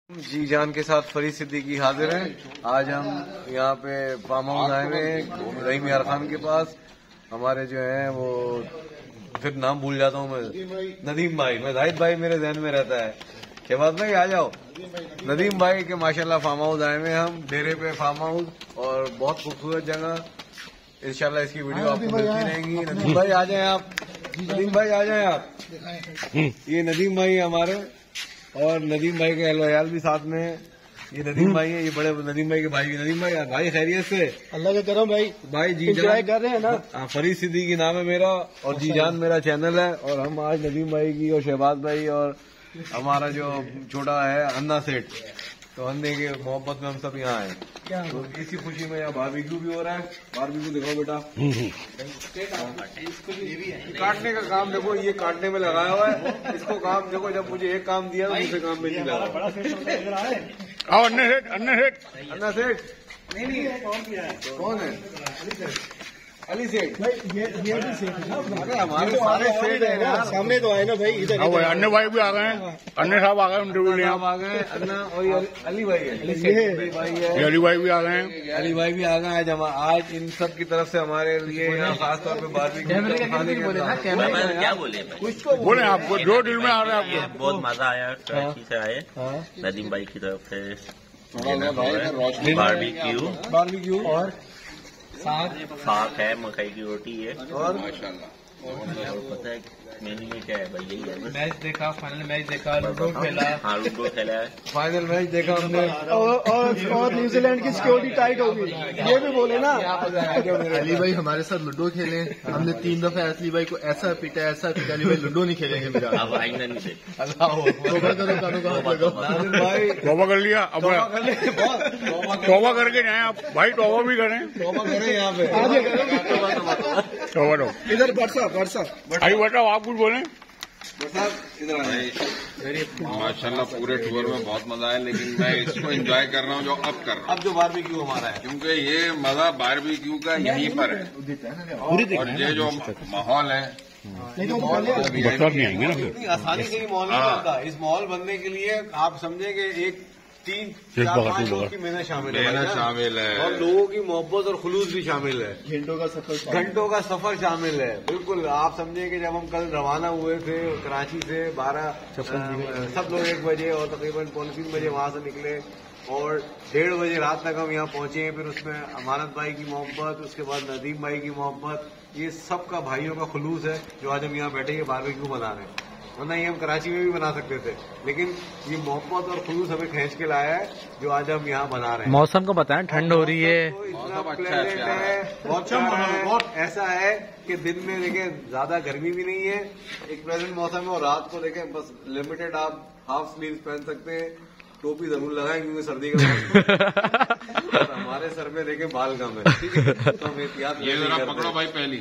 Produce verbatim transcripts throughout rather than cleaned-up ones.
जी जान के साथ फरीद सिद्दीकी हाजिर हैं। आज हम यहाँ पे फार्म हाउस आए हुए हैं रहीम यार खान के पास। हमारे जो हैं वो फिर नाम भूल जाता हूँ मैं, नदीम भाई, मैं जाहिद भाई मेरे जहन में रहता है। शहबाज भाई आ जाओ। नदीम भाई के माशाल्लाह फार्म हाउस आए हुए हम, डेरे पे फार्म हाउस, और बहुत खूबसूरत जगह। इंशाल्लाह इसकी वीडियो आपको मिलती रहेंगी। नदीम भाई आ जाए आप, नदीम भाई आ जाए आप। ये नदीम भाई हमारे, और नदीम भाई के अहल भी साथ में है। ये नदीम भाई है, ये बड़े नदीम भाई के भाई भी। नदीम भाई भाई खैरियत से? अल्लाह का करम भाई। भाई जी जान कर रहे हैं ना। फरीद सिद्दीकी नाम है मेरा, और जी जान मेरा चैनल है। और हम आज नदीम भाई की और शहबाज भाई और हमारा जो छोटा है अन्ना सेठ, तो अन्ने के मोहब्बत में हम सब यहाँ आए। तो इसी खुशी में यहाँ बारबेक्यू भी हो रहा है। बारबेक्यू दिखाओ बेटा। काटने का काम देखो, ये काटने में लगाया हुआ है। इसको काम देखो, जब मुझे एक काम दिया तो दूसरे काम में नहीं लगा। आओ अन्ना सेठ, अन्ना सेठ, अन्ना सेठ नहीं नहीं कौन है? अली सेठ भाई। ये ये भी सेठ है ना, अरे हमारे तो सारे सेठ है यार। सामने तो आए ना भाई, इधर अन्ना भाई भी आ गए हैं, अन्ना साहब आ गए, इंटरव्यू आ गए। अन्ना और ये अली भाई है, अली भाई है, अली भाई भी आ गए हैं, अली भाई भी आ गए। आज हम आज इन सब की तरफ से हमारे लिए खास तौर पे बारबेक्यू खाने के क्या बोले कुछ तो बोले आपको जो दिल में आ रहा है आपको। बहुत मजा आया, कराची से आए नदीम भाई की तरफ से बारबेक्यू बारबेक्यू और साग है, मकई की रोटी है, और और पता है मेन्यू में क्या है भाई? यही है। मैच देखा, फाइनल मैच देखा, लूडो खेला। हाँ लूडो खेला है, फाइनल मैच देखा हमने। और और, और न्यूजीलैंड की सिक्योरिटी टाइट होगी, ये भी बोले ना। अली भाई हमारे साथ लूडो खेले, हमने तीन दफा अली भाई को ऐसा पिटा ऐसा पिटा, अली भाई लूडो नहीं खेलेंगे मेरा। अब आइंदा नहीं दे। तौबा करो, कानों का हाथ लगाओ। भाई तौबा कर लिया, अब तौबा करके जाए आप भाई, तौबा भी करें, तौबा करें यहाँ पे। तौबा दो इधर बरसा बरसा भाई, बताओ आप कुछ बोले। इधर माशाल्लाह पूरे टूर में बहुत मजा आया, लेकिन मैं इसको एंजॉय कर रहा हूँ जो अब कर रहा हूँ। अब जो बारबेक्यू हमारा है, क्योंकि ये मजा बारबेक्यू का यहीं पर है, और ये जो माहौल है बरसात नहीं आएंगे ना फिर। इतनी आसानी से ही माहौल नहीं बनता। इस माहौल बनने के लिए आप समझे कि एक तीन चार पाँच लोगों की मेहनत शामिल है, मेहनत शामिल है, और लोगों की मोहब्बत और खुलूस भी शामिल है। घंटों का सफर घंटों का सफर शामिल है। बिल्कुल आप समझे कि जब हम कल रवाना हुए थे कराची से बारह सब लोग एक बजे और तकरीबन पौने तीन बजे वहां से निकले, और डेढ़ बजे रात तक हम यहाँ पहुंचे। फिर उसमें अमानत भाई की मोहब्बत, उसके बाद नदीम भाई की मोहब्बत, ये सबका भाइयों का खुलूस है जो आज हम यहाँ बैठे ये बारबेक्यू बना रहे हैं। वरना ये हम कराची में भी बना सकते थे, लेकिन ये मोहब्बत और खुलूस हमें खींच के लाया है जो आज हम यहाँ बना रहे हैं। मौसम को बताएं, ठंड हो रही है, तो इतना प्लेजेंट है, बहुत प्यारा है। बहुत ऐसा है कि दिन में देखें ज्यादा गर्मी भी नहीं है, एक प्लेजेंट मौसम है, और रात को देखें बस लिमिटेड आप हाफ स्लीव पहन सकते हैं। टोपी जरूर लगाएं क्योंकि सर्दी का मौसम है। हमारे सर में देखें बाल कम है, ठीक है, तो हम एहतियात ये जरा पकड़ो भाई पहली,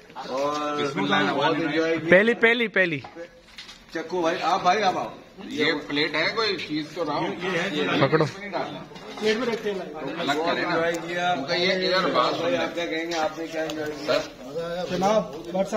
और बहुत एंजॉय किया। पहली पहली पहली चक्को भाई, आप भाई आप आओ। ये प्लेट है कोई चीज तो रहा पकड़ो। प्लेट में रखते हैं। अलग बहुत करें ना, एंजॉय किया। क्योंकि ये इधर बात भाई आप क्या कहेंगे, आपने क्या एंजॉय किया? जनाब बरसा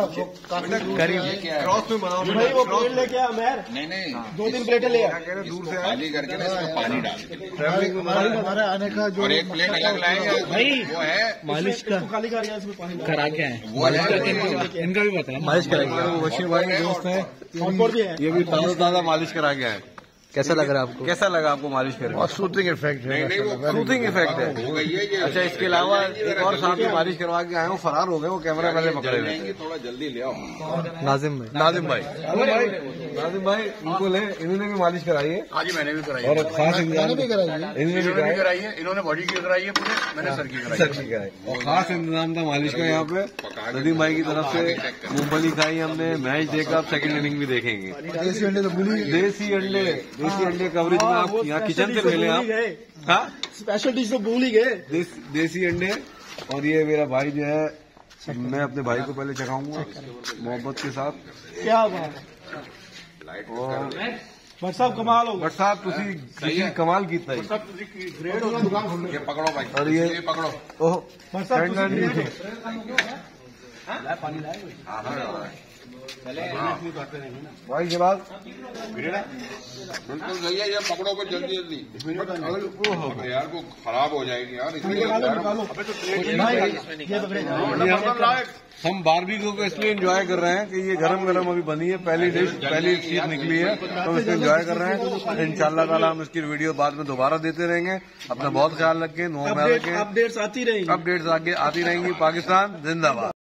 करीब क्रॉस में बनाओ भाई, वो प्लेट लेके आ मैर, नहीं नहीं, दो तीन प्लेटें ले आ। क्या कह रहे दूर से खाली करके ना इसमें पानी डाल के, भाई हमारे आने का जो और एक प्लेट अलग लाएंगे भाई, वो है मालिश का खाली कर इसमें पानी करा के आए, वो है इनका भी बताएं। मालिश कराएंगे। बशीर भाई के दोस्त हैं, और भी है। ये भी ताजा ताजा मालिश करा के आए। कैसा लग रहा है आपको? कैसा लगा आपको मालिश करके? सूथिंग इफेक्ट है। नहीं नहीं, वो सूथिंग इफेक्ट है। हो गई है ये। अच्छा, इसके अलावा एक और साथ में मालिश करवा के आए हो, फरार हो गए, वो कैमरा पहले पकड़े हुए जाएंगे, थोड़ा जल्दी ले आओ। नाजिम भाई, नाजिम भाई, भाई नाजिम भाई इनको ले, इन्होंने भी मालिश कराई है, आज मैंने भी कराई और खास इंतजाम भी कराई है। इन्होंने भी इन्होंने भी कराई, कराई है, इन्होंने बॉडी की कराई है पूरे, मैंने सर की कराई सर की कराई, और खास इंतजाम था मालिश का यहाँ पे। नदीम भाई की तरफ से मूंगफली खाई हमने, मैच देखा, अब सेकंड इनिंग भी देखेंगे। देसी अंडे तो भूल ही गए। देसी अंडे, देसी अंडे कवरेज में आप यहाँ किचन से मिले आप। हाँ, स्पेशल डिश तो भूल ही गए। देस, देसी अंडे। और ये मेरा भाई जो है, मैं अपने भाई को पहले चखाऊंगा मोहब्बत के साथ। क्या बात है, और भट्ट साहब कमाल हो गए। बट साहब तुसी तुसी कमाल कीता है। ये पकड़ो भाई, और ये ये पकड़ो। ओह भट्ट साहब ठंडा नहीं थे। हाँ हाँ भाई के बाद बिल्कुल सही है, ये पकड़ो पे जल्दी जल्दी। अरे यार वो खराब हो जाएगी यार, इसलिए हम बारबेक्यू को इसलिए एंजॉय कर रहे हैं कि ये गरम गरम अभी बनी है, पहली डिश पहली चीज निकली है, तो हम इसको एंजॉय कर रहे हैं। इंशाल्लाह ताला हम इसकी वीडियो बाद में दोबारा देते रहेंगे। अपना बहुत ख्याल रखें, नो में रखें, अपडेट्स आती रहेंगी अपडेट्स आगे आती रहेंगी। पाकिस्तान जिंदाबाद।